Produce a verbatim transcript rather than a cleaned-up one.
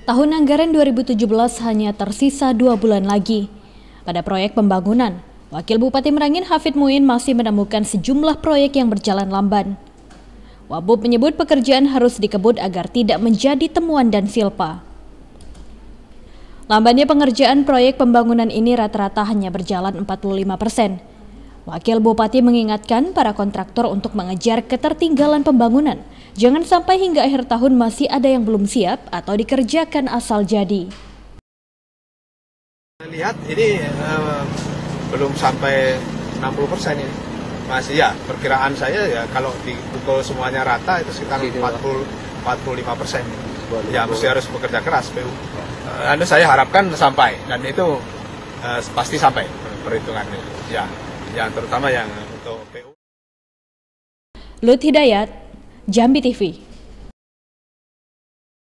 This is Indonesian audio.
Tahun anggaran dua ribu tujuh belas hanya tersisa dua bulan lagi. Pada proyek pembangunan, Wakil Bupati Merangin Hafid Muin masih menemukan sejumlah proyek yang berjalan lamban. Wabub menyebut pekerjaan harus dikebut agar tidak menjadi temuan dan silpa. Lambannya pengerjaan proyek pembangunan ini rata-rata hanya berjalan empat puluh lima persen. Wakil Bupati mengingatkan para kontraktor untuk mengejar ketertinggalan pembangunan. Jangan sampai hingga akhir tahun masih ada yang belum siap atau dikerjakan asal jadi. Lihat ini eh, belum sampai enam puluh persen ini. Masih ya, perkiraan saya ya kalau dipukul semuanya rata itu sekitar empat puluh sampai empat puluh lima persen. Ya mesti harus bekerja keras P U. Eh, anu saya harapkan sampai dan itu eh, pasti sampai perhitungannya. Ya, yang terutama yang untuk P U. Lut Hidayat, Jambi T V.